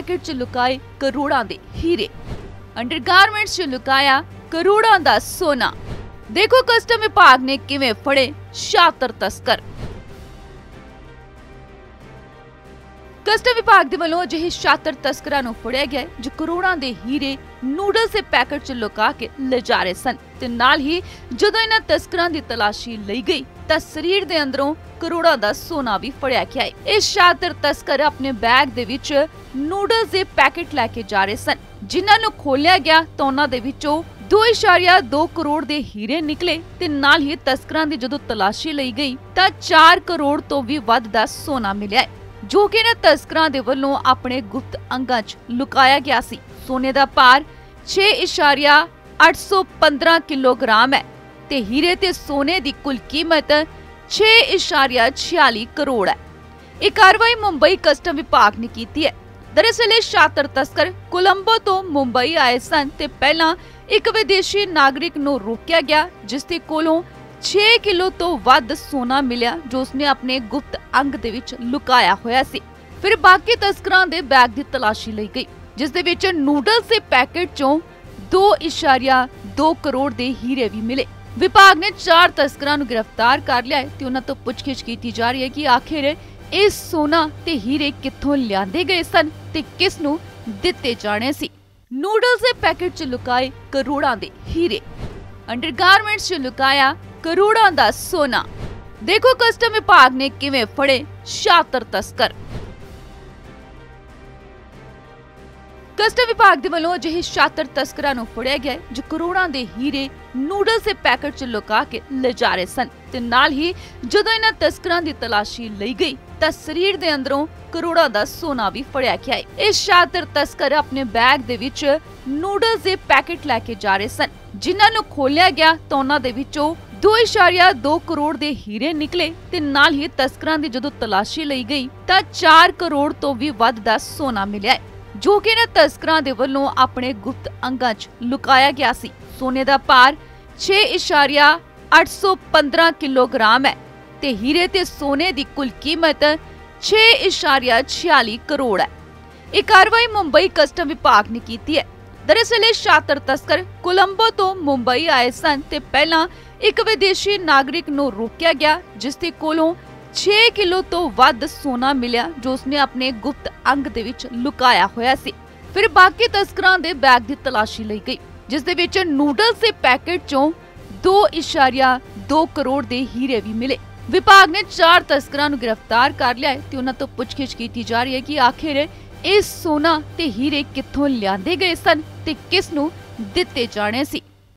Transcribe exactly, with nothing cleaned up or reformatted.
Packet च लुकाए करोड़ां दे हीरे। Undergarments च लुकाया करोड़ां दा सोना। देखो कस्टम विभाग ने किवें फड़े शातर तस्कर। कस्टम विभाग दे वल्लों अजिहे शातर तस्करां नूं फड़िया गया जो करोड़ां दे हीरे नूडल्स दे पैकेट च लुका के ले जा रहे सन ते नाल ही जदों इन्हां तस्करां दी तलाशी लई गई तां शरीर दे अंदरों करोड़ां दा सोना भी फड़िया गया है। इस शातर तस्कर अपने बैग दे विच नूडल्स दे पैकेट लैके जा रहे सन, जिन्हां नूं खोलिया गया तां उन्हां दे विचों दो इशारिया दो करोड़ दे हीरे निकले ते नाल ही तस्करां दी जदों तलाशी लई गई तां चार करोड़ तो भी वध दा सोना मिलिया है, जो कि इन्हां तस्करां दे वल्लों अपने गुप्त अंगां च लुकाया गया सी। सोने दा भार छे इशारिया अठ सौ पंद्रह किलोग्राम है ते हीरे ते सोने दी कुल कीमत छे इशारिया छियाली करोड़ है। यह कार्रवाई मुंबई कस्टम विभाग ने की है। दरअसल ये शातर तस्कर कोलंबो तो मुंबई आए सन ते पहला एक विदेशी नागरिक नूं रोकिया गया, जिसदे कोलों छे किलो तो वध सोना मिलिया जो उसने अपने गुप्त अंग दे विच लुकाया होया सी। फिर बाकी तस्करां दे बैग दी तलाशी लई गई, जिस दे विच नूडल्स दे पैकेट चों दो इशारिया दो करोड़ दे हीरे भी मिले। विभाग ने चार तस्करां नूं गिरफ्तार कर लिया है ते उन्हां तों पुछगिछ कीती जा रही है कि आखिर इस सोना ते हीरे कित्थों लिआंदे गए सन ते किस नूं दित्ते जाणे सी। नूडल्स दे पैकेट च लुकाए करोड़ां दे हीरे। अंडरगारमेंट्स च लुकाया करोड़ां दा सोना। देखो कस्टम विभाग ने किवें फड़े शातर तस्कर। कस्टम विभाग दे वल्लों अजिहे शातर तस्करां नूं फड़िया गया जो करोड़ां दे हीरे नूडल्स दे पैकेट च लुका के ले जा रहे सन ते नाल ही जदों इन्हां तस्करां दी तलाशी लई गई तां शरीर दे अंदरों करोड़ां दा सोना भी फड़िया गया है। इस शातर तस्कर अपने बैग दे विच नूडल्स दे पैकेट लैके जा रहे सन, जिन्हां नूं खोलिया गया तां उन्हां दे विचों दो इशारिया दो करोड़ दे हीरे निकले ते नाल ही तस्करां दी जदों तलाशी लई गई तां चार करोड़ तो भी वध दा सोना मिलिया है, जो कि इन्हां तस्करां दे वल्लों अपने गुप्त अंगां च लुकाया गया सी। सोने दा भार छे इशारिया अठ सौ पंद्रह किलोग्राम है ते हीरे ते सोने दी कुल कीमत छे इशारिया छियाली करोड़ है। यह कार्रवाई मुंबई कस्टम विभाग ने की है। दरअसल ये शातर तस्कर कोलंबो तो मुंबई आए सन ते पहला एक विदेशी नागरिक नूं रोकिया गया, जिसदे कोलों छे किलो तो वध सोना मिलिया जो उसने अपने गुप्त अंग दे विच लुकाया होया सी। फिर बाकी तस्करां दे बैग दी तलाशी लई गई, जिस दे विच नूडल्स दे पैकेट चों दो इशारिया दो करोड़ दे हीरे भी मिले। विभाग ने चार तस्करां नूं गिरफ्तार कर लिया है ते उन्हां तों पुछगिछ कीती जा रही है कि आखिर इस सोना ते हीरे कित्थों लिआंदे गए सन ते किस नूं दित्ते जाणे सी।